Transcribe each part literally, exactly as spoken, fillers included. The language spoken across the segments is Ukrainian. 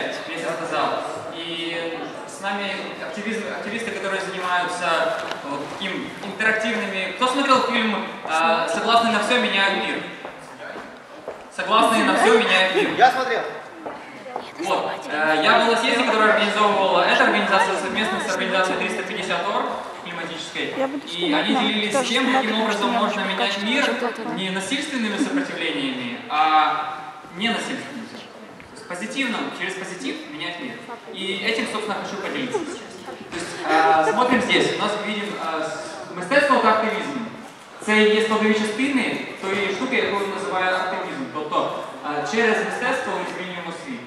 весь рассказал. И с нами активизм, активисты, которые занимаются вот таким интерактивными... Кто смотрел фильм «Согласны на все, меняют мир»? «Согласны на все, меняют мир». Я смотрел. Вот. Я был в съезде, который организовывала эта организация совместно с организацией триста пятьдесят ор климатической. И они делились тем, каким образом можно менять мир не насильственными сопротивлениями, а ненасильственными. Позитивным, через позитив менять мир. И этим, собственно, хочу поделиться сейчас. То есть, э, смотрим здесь, у нас видим э, мистецтво та активізм. Це є складові частини тої штуки, яку називаю активізм. Тобто, е, через мистецтво ми змінюємо світ.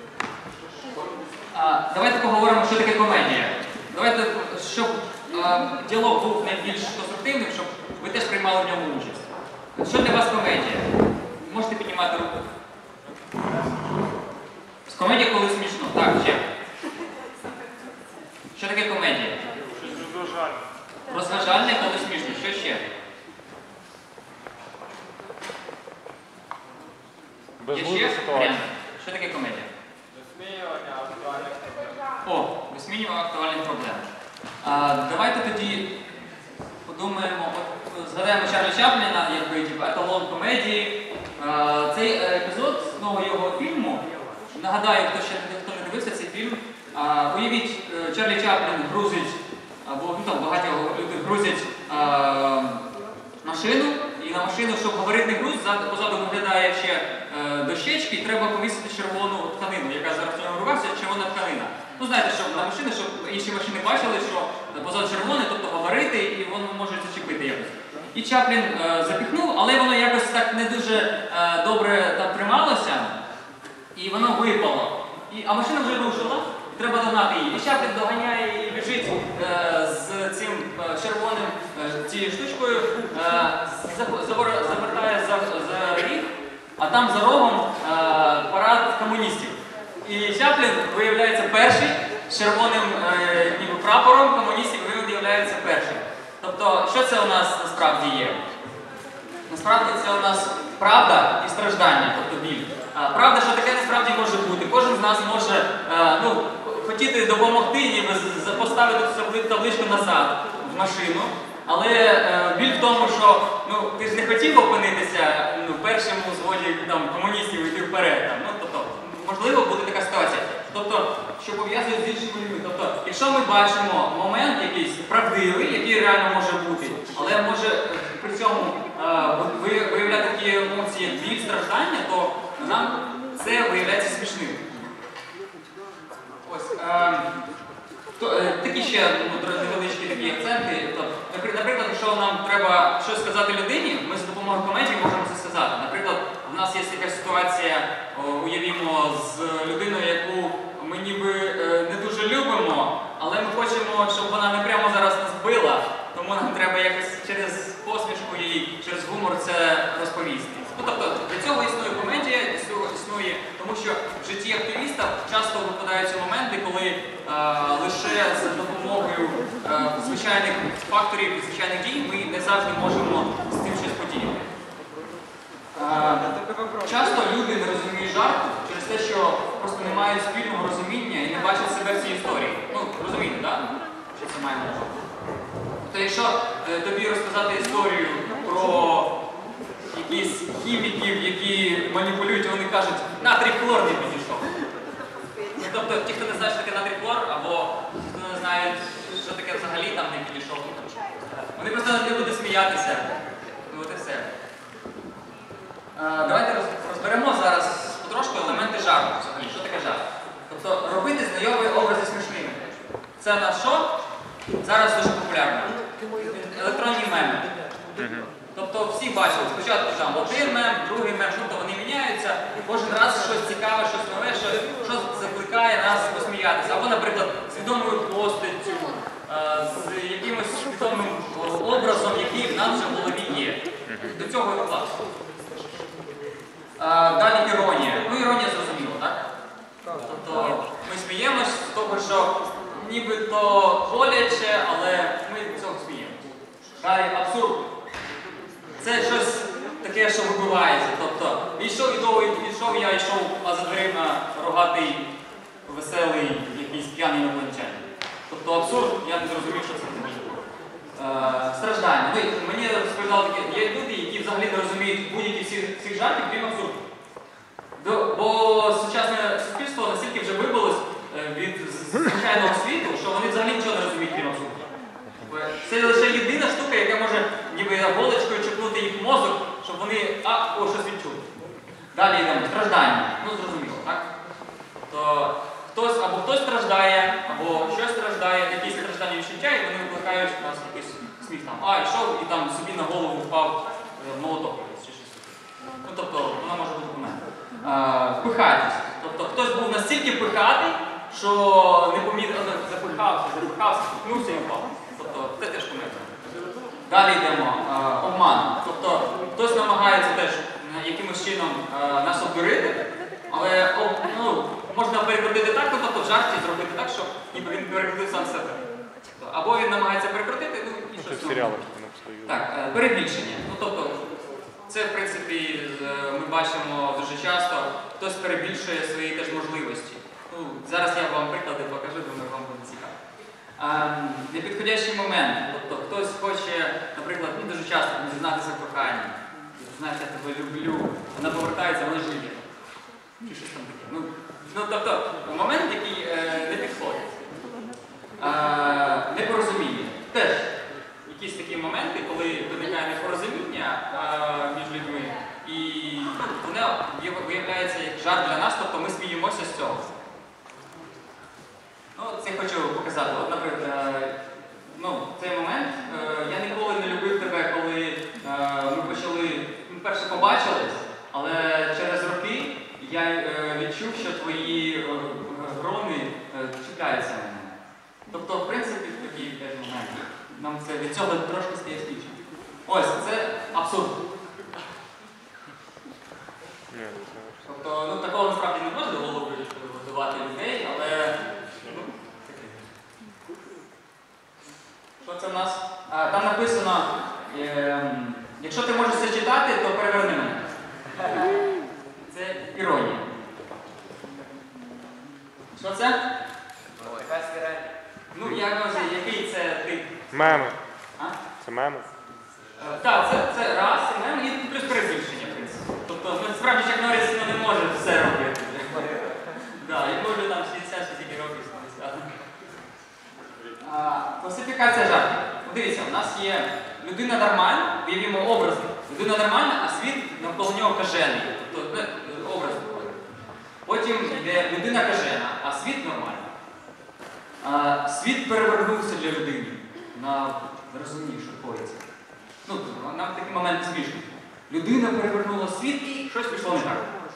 Е, давайте поговоримо, що таке комедія. Давайте, щоб е, діалог був найбільш конструктивним, щоб ви теж приймали в ньому участь. Що для вас комедія? Можете піднімати руку. Комедія, коли смішно. Так, ще. Що таке комедія? Щось розважальне. Розважальне, коли смішно. Що ще? Безглузда ситуація. Що таке комедія? Висміювання актуальних проблем. О, висміювання актуальних проблем. А, давайте тоді подумаємо, от, згадаємо Чарлі Чапліна, якби типу, еталон комедії. А, цей епізод з нового його фільму, нагадаю, хто ще хто не дивився цей фільм, а, уявіть, Чарлі Чаплін грузить, або ну, там багато людей грузять а, машину, і на машину, щоб говорити груз, позаду виглядає ще е, дощечки, і треба повісити червону тканину, яка зараз в ньому в руках, це червона тканина. Ну знаєте, щоб на машину, щоб інші машини бачили, що позаду червоне, тобто говорити, і воно може зачепити якось. І Чаплін е, запіхнув, але воно якось так не дуже е, добре там трималося, і воно випало. І, а машина вже рушила, і треба догнати її. І Чаплін доганяє і біжить е, з цим е, червоним е, цією штучкою, е, завертає за, за ріг, а там за рогом е, парад комуністів. І Чаплін виявляється перший з червоним е, ніби прапором комуністів, він виявляється перший. Тобто, що це у нас насправді є? Насправді це у нас правда і страждання, тобто біль. Правда, що таке насправді може бути. Кожен з нас може ну, хотіти допомогти, ніби поставити цю табличку назад в машину. Але е, біль в тому, що ну, ти ж не хотів опинитися ну, першим у згоді там, комуністів йти вперед. Там. Ну, тобто, можливо, буде така ситуація. Тобто, що пов'язує з іншими людьми. Тобто, якщо ми бачимо момент якийсь правдивий, який реально може бути, але може при цьому е, виявляти такі емоції, як біль, страждання, то нам це виявляється смішним. Ось, е, то, е, такі ще ну, невеличкі такі акценти. Тобто, наприклад, якщо нам треба щось сказати людині, ми за допомогою комедії можемо це сказати. Наприклад, у нас є така ситуація, уявімо, з людиною, яку ми ніби е, не дуже любимо, але ми хочемо, щоб вона не прямо зараз нас била, тому нам треба якось через посмішку їй, через гумор це розповісти. Ну, тобто, для цього існує комедія, існує, тому що в житті активіста часто випадаються моменти, коли е, лише за допомогою е, звичайних факторів, звичайних дій ми не завжди можемо з цим щось подіяти. Е, часто люди не розуміють жарту через те, що просто не мають спільного розуміння і не бачать себе в цій історії. Ну, розумієте, так? Да? Що це має на увазі? Тобто, якщо е, тобі розказати історію про якісь хіміків, які маніпулюють, вони кажуть, натрій хлор не підійшов. Тобто, ті, хто не знає, що таке натрій хлор, або ті, хто не знає, що таке взагалі там не підійшов, вони просто не будуть сміятися. Ну от і все. А, давайте розберемо зараз потрошку елементи жарту взагалі. Що таке жарт? Тобто, робити знайомі образи смішними. Це на що? Зараз дуже популярно. Електронні меми. Тобто всі бачили, спочатку там один мем, другий мем, тобто вони міняються, і кожен раз щось цікаве, щось нове, щось, що закликає нас посміятися. Або, наприклад, з відомою постаттю, з якимось відомим образом, який в нас вже в голові є. До цього і класно. Далі іронія. Ну, іронія зрозуміло, так? Тобто ми сміємось з того, що нібито боляче, але ми з цього сміємося. Далі абсурд. Це щось таке, що вибивається. Тобто, йшов, йшов, йшов я, йшов, а за дверима рогатий Тобто абсурд, я не зрозумів, що це може бути. Е, страждання. Ну, мені розповідали такі, є люди, які взагалі не розуміють будь-які всіх, всіх жартів, крім абсурду. Бо, бо сучасне суспільство настільки вже вибилось е, від звичайного світу, що вони взагалі нічого не розуміють, крім абсурду. Це лише єдина штука, яка може ніби голочкою чіпнути їх мозок, щоб вони, а, о, щось відчули. Далі йдемо. Страждання. Ну, зрозуміло, так? То хтось, або хтось страждає, або щось страждає, якісь страждання відчуття, і вони викликають у нас якийсь сміх там. А, йшов і там собі на голову впав е, молоток чи щось таке. Ну, тобто, вона може бути у мене. Пихатись. Тобто, хтось був настільки пихатий, що не помітив, запихався, запихався, пихнувся і впав. Тобто, це теж помилка. Далі йдемо. Е, обман. Тобто, хтось намагається теж якимось чином е, нас обдурити, але об, ну, можна перекрутити так, тобто в жарті зробити так, щоб ніби він перекрутив сам себе. Або він намагається перекрутити, ну і щось. В серіалах не встаю. Так, е, перебільшення. Ну, тобто, це, в принципі, ми бачимо дуже часто, хтось перебільшує свої теж можливості. Ну, зараз я вам приклади покажу, думаю, вам буде цікаво. Ем, непідходящий момент. Тобто хтось хоче, наприклад, ну, дуже часто дізнатися в коханні. Знаєш, я тебе люблю. Вона повертається, вона живе. Чи щось там таке. Ну, ну тобто, момент, який е, не підходить. Е, непорозуміння. Теж якісь такі моменти, коли виникає непорозуміння е, між людьми, і ну, воно виявляється як жарт для нас, тобто ми сміємося з цього. Ну, це хочу показати. От, наприклад, е, ну, цей момент, е, я ніколи не любив тебе, коли е, ми почали, ми перше побачились, але через роки я е, відчув, що твої е, грони е, чіпляються на мене. Тобто, в принципі, такий теж момент. Нам це від цього трошки стає слідчим. Ось, це абсурд. Тобто, ну, такого насправді не можна головою готувати людей, але ну, таке. Що це в нас? А, там написано, е, якщо ти можеш це читати, то переверни мене. Це іронія. Що це? Ну, я кажу, який це тип? Меми. А? Це меми. Е, Так, це, це раз, і мем, і плюс перебільшення, в принципі. Тобто, ми справді Чак Норріс ну, не може все робити. Так, і може там шістдесят скільки років, сімдесят. Класифікація жартів. Дивіться, у нас є людина нормальна, уявімо образи. Людина нормальна, а світ навколо нього кажений. Тобто, не, образ. Потім йде людина кажена, а світ нормальний. А, світ перевернувся для людини. Вона розуміє, що коїться. Ну, нам в такі моменти смішно. Людина перевернула світ і щось пішло не так.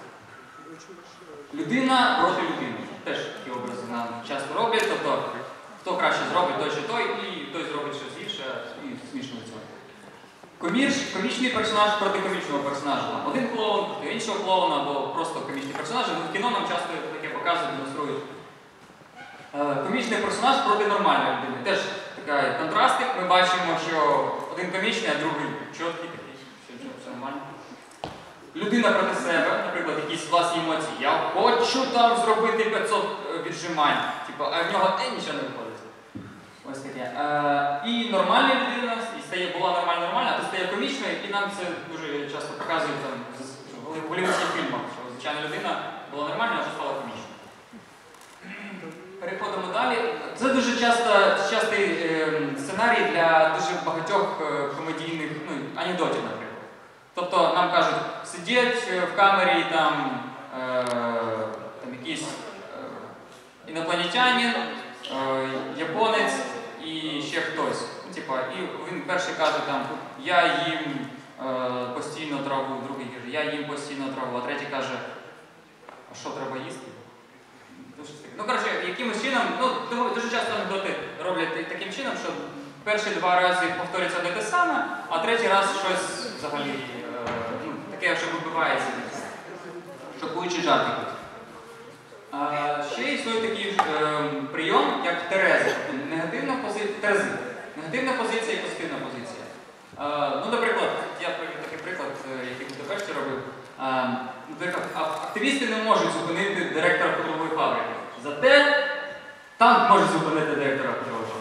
Людина проти людини. Теж такі образи нам часто роблять. Тобто, хто краще зробить, той чи той, і той зробить щось гірше, і смішно від цього. Коміч, комічний персонаж проти комічного персонажа. Один клоун проти іншого клоуна, або просто комічний персонаж. Ну, в кіно нам часто таке показують, демонструють. Комічний персонаж проти нормальної людини. Теж така контрастик. Ми бачимо, що один комічний, а другий чіткий такий. Все, все нормально. Людина проти себе, наприклад, якісь власні емоції. Я хочу там зробити п'ятсот віджимань. Типу, а в нього е, нічого не виходить. Ось таке. Е, і нормальна людина, і стає, була нормальна-нормальна, а то стає комічною, і нам це дуже часто показують там, в голлівудських фільмах, що звичайна людина була нормальна, а вже стала комічною. Переходимо далі. Це дуже часто, частий е, сценарій для дуже багатьох е, комедійних ну, анекдотів, наприклад. Тобто нам кажуть, сидять в камері там, е, там якийсь е, інопланетянин, е, японець і ще хтось. Ну, типа, і він перший каже, там, я їм е, постійно траву, другий каже, я їм постійно траву, а третій каже, а що треба їсти? Ну, коротше, якимось чином, ну, дуже часто анекдоти роблять таким чином, що перші два рази повторюється одне те саме, а третій раз щось взагалі е, ну, таке, що вибивається. Шокуючий жарт. Е, ще існує такий е, прийом, як терези. Негативна позиція, терези. Негативна позиція і позитивна позиція. Е, ну, наприклад, я привів такий приклад, який в Будапешті робив. Е, наприклад, активісти не можуть зупинити директора харчової фабрики. Зате танк може зупинити директора харчової фабрики.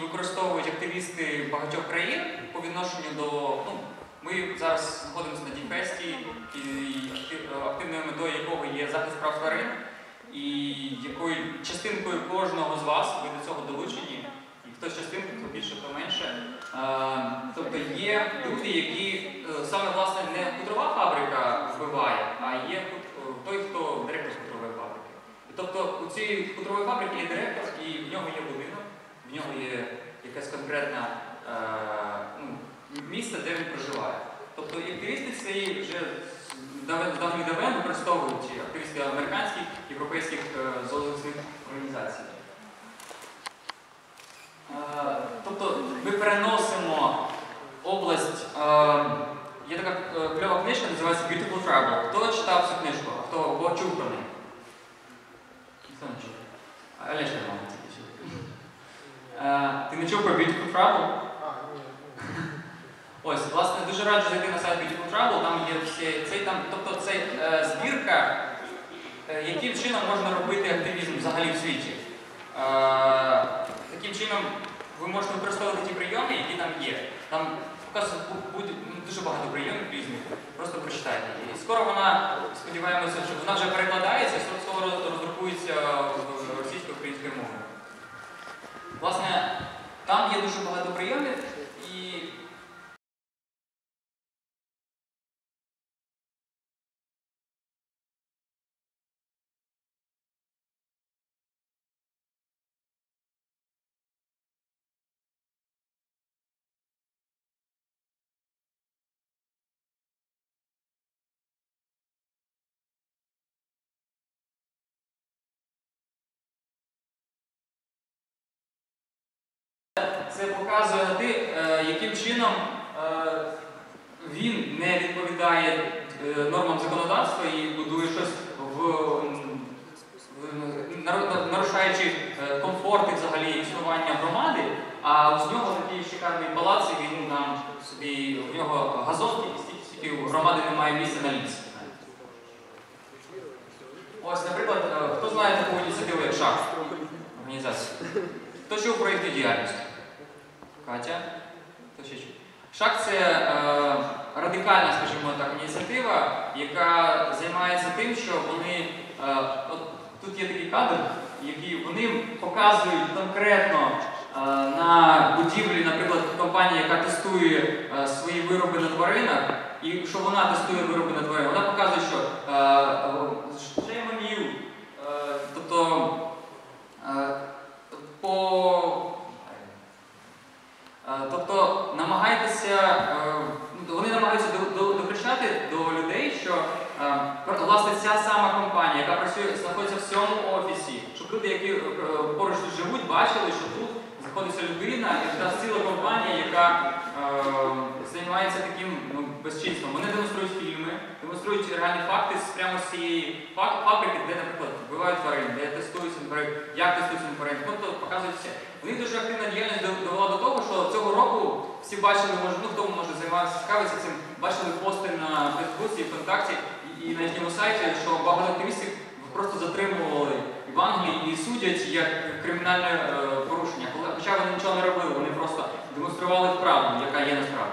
використовують активісти багатьох країн по відношенню до... Ну, ми зараз знаходимося на Діпфесті, і активною метою якого є захист прав тварин, і якою частинкою кожного з вас ви до цього долучені. І хтось частинку, хто більше, хто менше. Тобто є люди, які саме власне не хутрова фабрика вбиває, а є той, хто директор хутрової фабрики. Тобто у цій хутрової фабрики є директор, і в нього є будинок, в нього є якась конкретна ну, місце, де він проживає. Тобто активісти цієї вже з давніх давен використовують активісти американських, європейських зоозахисних організацій. Тобто ми переносимо область, є така кльова книжка, називається Beautiful Travel. Хто читав цю книжку? Хто чув про неї? Ніхто не чув. Олешка, мама, тільки чув. Ти не чув про Beautiful Travel? Ось, власне, дуже раджу зайти на сайт Beautiful Travel, там є всі, цей, там, тобто це е, збірка, е, яким чином можна робити активізм взагалі в світі. Е, таким чином ви можете використовувати ті прийоми, які там є. Там показують дуже багато прийомів різних, просто прочитайте її. І скоро вона, сподіваємося, що вона вже перекладається, і скоро роздрукується російсько-українською мовою. Власне, там є дуже багато прийомів, і це показує на те, яким чином він не відповідає нормам законодавства і будує щось, в, нарушаючи комфорт взагалі існування громади, а з нього такий шикарний палац, і він нам собі, в нього газон, стільки у громади немає місця на ліс. Ось, наприклад, хто знає таку ініціативу, як ШАХ, організацію? Хто чув про їхню діяльність? Катя? Хто ще чув? ШАХ – це е, радикальна, скажімо так, ініціатива, яка займається тим, що вони, е, от тут є такий кадр, який вони показують конкретно е, на будівлі, наприклад, компанія, яка тестує е, свої вироби на тваринах, і що вона тестує вироби на тваринах, вона показує, що shame on you, е, тобто е, по Тобто намагайтеся, вони намагаються докричати до людей, що власне ця сама компанія, яка працює, знаходиться в цьому офісі, щоб люди, які поруч тут живуть, бачили, що тут знаходиться людина і та ціла компанія, яка займається таким ну, безчинством. Вони демонструють фільми, демонструють реальні факти прямо з цієї фабрики, де, наприклад, вбивають тварин, де тестуються тварин, як тестуються тварин, тобто показують все. У них дуже активна діяльність довела до того, що цього року всі бачили, може, ну хто може займатися, цікавитися цим, бачили пости на Фейсбуці, ВКонтакті і, і на їхньому сайті, що багато активістів просто затримували в Англії і судять як кримінальне е, порушення. Хоча вони нічого не робили, вони просто демонстрували правду, яка є насправді.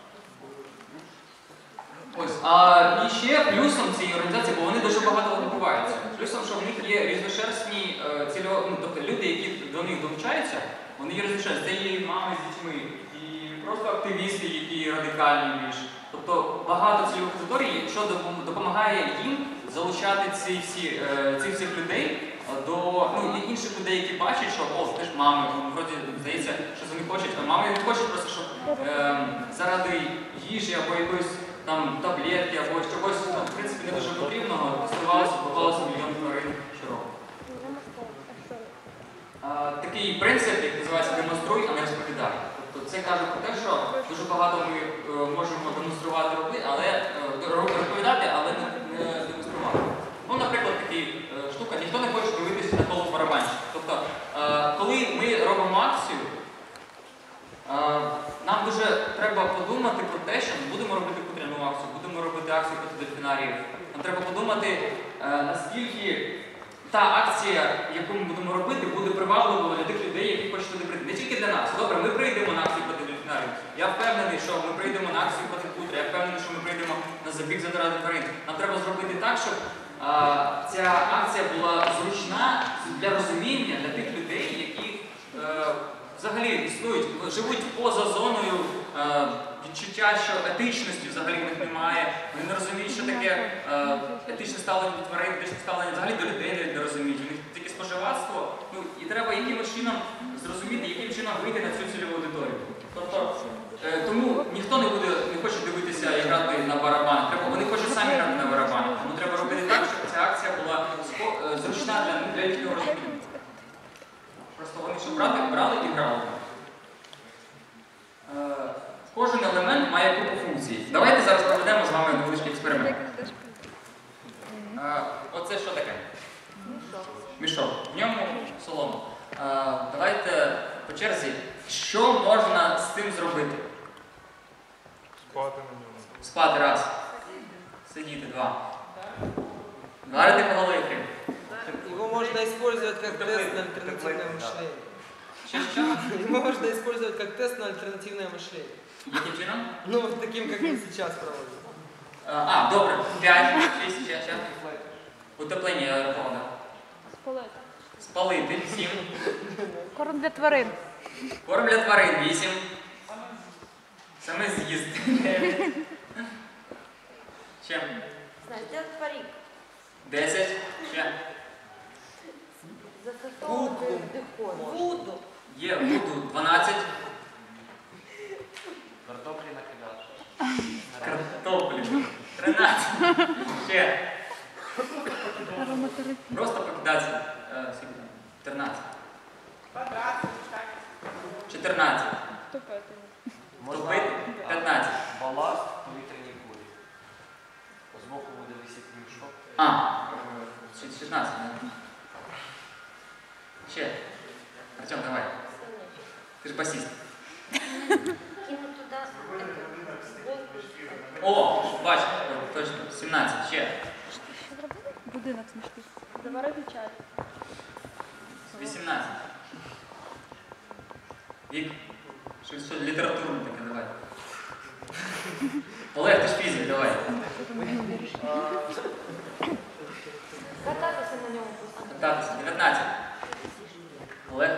Ось, а і ще плюсом цієї організації, бо вони дуже багато добуваються. Плюсом, що в них є різношерстні е, цільо, ну, тобто люди, які до них долучаються, вони є різношерстні. Це є і мами з дітьми, і просто активісти, які радикальні більш. Тобто багато цільових аудиторій, що допомагає їм залучати ці всі, е, цих всіх людей до ну, інших людей, які бачать, що о, теж мами, вроді здається, що вони хочуть, а мами не хочуть просто, щоб е, заради їжі або якоїсь там таблетки або чогось, ну, в принципі, не дуже потрібного, тестувалося, попалося мільйон тварин щороку. Такий принцип, як називається демонструй, а не розповідай. Тобто це каже про те, що дуже багато ми е, можемо демонструвати робити, але е, розповідати, але не, не демонструвати. Ну, наприклад, така е, штука, ніхто не хоче дивитися на коло барабанщик. Тобто, е, коли ми робимо акцію, е, нам дуже треба подумати про те, що ми будемо робити хутряну акцію, будемо робити акцію проти дельфінаріїв. Нам треба подумати, е, наскільки та акція, яку ми будемо робити, буде привабливою для тих людей, які хочуть туди прийти. Не тільки для нас. Добре, ми прийдемо на акцію проти дельфінарію. Я впевнений, що ми прийдемо на акцію проти хутра. Я впевнений, що ми прийдемо на забіг заради тварин. Нам треба зробити так, щоб а, ця акція була зручна для розуміння для тих людей, які е, взагалі існують, живуть поза зоною е, відчуття, що етичності взагалі в них немає. Вони не розуміють, що таке е, етичне ставлення до тварин, етичне ставлення взагалі до людей не розуміють. У них тільки споживацтво. Ну, і треба якимось чином зрозуміти, яким чином вийти на цю цільову аудиторію. Тобто, е, тому ніхто не буде, не хоче дивитися і грати на барабанах. Треба, вони хочуть самі грати на барабанах. Тому треба робити так, щоб ця акція була е, зручна для, для їхнього розуміння. Просто вони що брали, брали і грали. Е, кожен елемент має купу функцій. Давайте зараз проведемо з вами невеличкий експеримент. Е, оце що таке? Мішок. В ньому солома. Е, давайте по черзі. Що можна з цим зробити? Спати на ньому. Спати раз. Сидіти два. Варити по голові три. Его можно использовать как тест на альтернативное мышление. Що, що? Его можно использовать как тест на альтернативное мышление. Яким чином? Ну, вот таким, как мы сейчас проводим. А, добре. П'ять, шість, ще, ще. Утеплення рахунок. Спалити. Спалити. Сім. Корм для тварин. Корм для тварин. Вісім. Саме з'їзд. Дев'ять. Ще. Сделать парик. Десять. Ще. Засосовывать дыхой. Воду. Є. Буду. Дванадцять. Картоплі накидати. Картоплю. Тринадцять. Ще. Просто покидатися. Е, скільки там? Тринадцять. Чотирнадцять. Тупити. Топити. П'ятнадцять. Баласт в повітряній кулі. Збоку буде висіти мішок. А. е, шістнадцять. Да? Ще. Артем, давай. Ти ж басіст. Кинуть туда воздух. О, бач, о, точно. сімнадцять. Ще. Будинок смішний. Заварити чай. вісімнадцять. Вік. Щось що літературне таке, давай. Олег, ти ж фізик, давай. Кататься на нем просто. Кататися. дев'ятнадцять. Олег.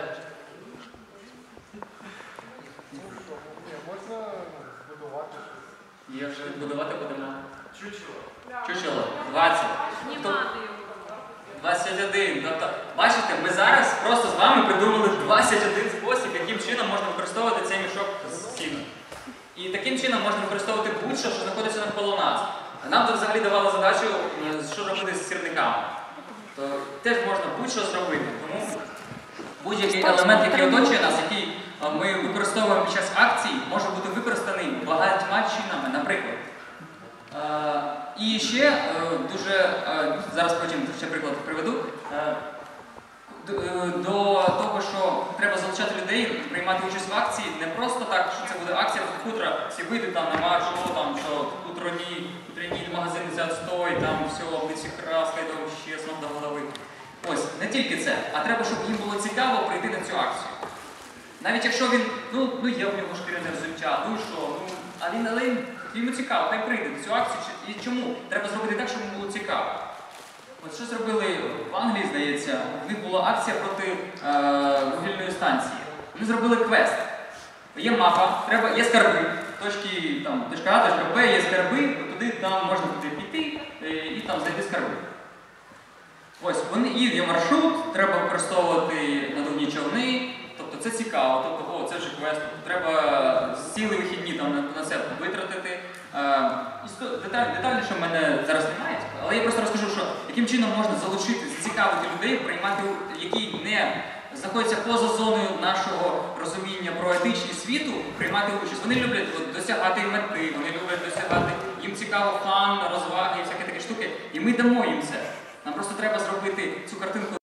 Можна збудувати щось? Є вже відбудувати будемо. Чучело. Чучело. двадцять. Хто? двадцять один. Тобто, бачите, ми зараз просто з вами придумали двадцять один спосіб, яким чином можна використовувати цей мішок з сіном. І таким чином можна використовувати будь-що, що знаходиться навколо нас. А нам тут взагалі давали задачу, е, що робити з сірниками. То теж можна будь-що зробити. Тому будь-який елемент, який оточує нас, який е, ми використовуємо під час акцій, може бути використаний багатьма чинами, наприклад. Е, І ще е, дуже, е, зараз потім ще приклад приведу, е, д- е, до того, що треба залучати людей, приймати участь в акції, не просто так, що це буде акція від хутра, всі вийдуть там на марш, о, там, що хутроні, хутряні магазини це отстой, там все, облиці краска, і там ще знов до голови. Ось, не тільки це, а треба, щоб їм було цікаво прийти на цю акцію. Навіть якщо він, ну, ну є в нього шкіряне взуття, ну і що, ну, а він, але він- йому цікаво, хай прийде на цю акцію. Чи- І чому? Треба зробити так, щоб йому було цікаво. От що зробили в Англії, здається, в них була акція проти е, вугільної станції. Вони зробили квест. Є мапа, треба, є скарби, точки, там, точка А, точка Б, є скарби, от туди там можна туди піти е, і там знайти скарби. Ось, вони, і є маршрут, треба використовувати надувні човни, тобто це цікаво, тобто, о, це вже квест, тобто треба цілі вихідні там на, на це витратити. Е, істо- деталь, детальніше в мене зараз немає, але я просто розкажу, що яким чином можна залучити, зацікавити людей, приймати, у- які не знаходяться поза зоною нашого розуміння про етичність світу, приймати участь. Вони люблять от, досягати мети, вони люблять досягати, їм цікаво фан, розваги і всякі такі штуки, і ми дамо їм це. Нам просто треба зробити цю картинку